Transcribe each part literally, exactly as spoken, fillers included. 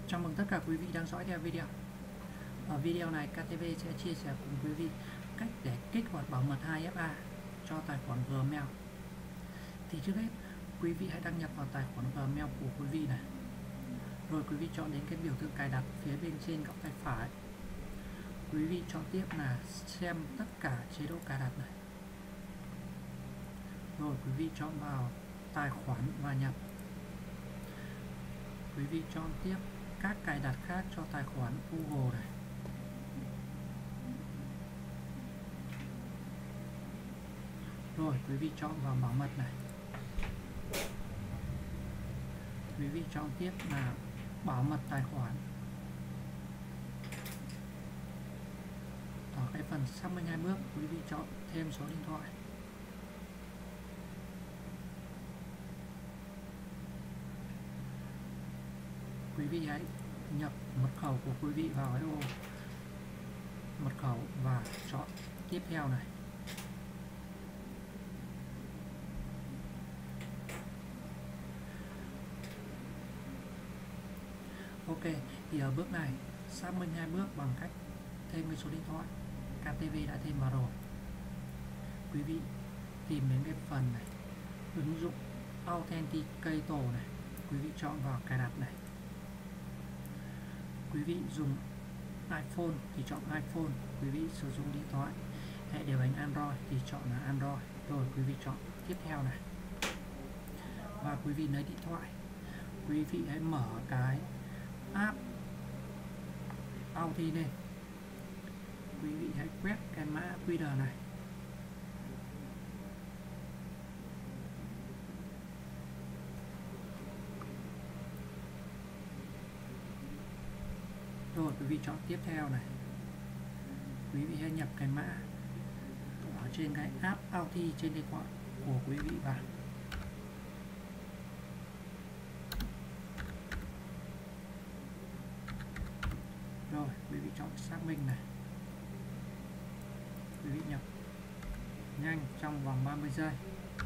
Chào mừng tất cả quý vị đang dõi theo video. Ở video này ca tê vê sẽ chia sẻ cùng quý vị cách để kích hoạt bảo mật hai ép a cho tài khoản Gmail. Thì trước hết quý vị hãy đăng nhập vào tài khoản Gmail của quý vị này. Rồi quý vị chọn đến cái biểu tượng cài đặt phía bên trên góc tay phải. Quý vị chọn tiếp là xem tất cả chế độ cài đặt này. Rồi quý vị chọn vào tài khoản và nhập. Quý vị chọn tiếp các cài đặt khác cho tài khoản Google này. Rồi quý vị chọn vào bảo mật này. Quý vị chọn tiếp là bảo mật tài khoản. Ở cái phần xác minh hai bước, quý vị chọn thêm số điện thoại. Quý vị hãy nhập mật khẩu của quý vị vào cái ô mật khẩu và chọn tiếp theo này. Ok, thì ở bước này xác minh hai bước bằng cách thêm cái số điện thoại ca tê vê đã thêm vào rồi. Quý vị tìm đến cái phần này, ứng dụng Authenticator này, quý vị chọn vào cài đặt này. Quý vị dùng iPhone thì chọn iPhone, quý vị sử dụng điện thoại hệ điều hành Android thì chọn là Android. Rồi quý vị chọn tiếp theo này. Và quý vị lấy điện thoại, quý vị hãy mở cái app Authy lên. Quý vị hãy quét cái mã quy rờ này. Rồi quý vị chọn tiếp theo này. Quý vị hãy nhập cái mã ở trên cái app Authy trên điện thoại của quý vị vào. Rồi quý vị chọn xác minh này. Quý vị nhập nhanh trong vòng ba mươi giây.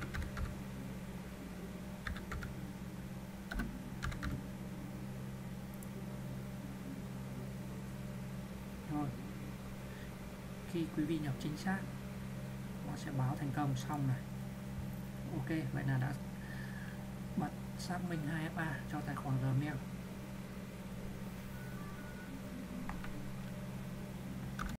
Rồi khi quý vị nhập chính xác, nó sẽ báo thành công xong này. Ok, vậy là đã bật xác minh hai ép a cho tài khoản Gmail.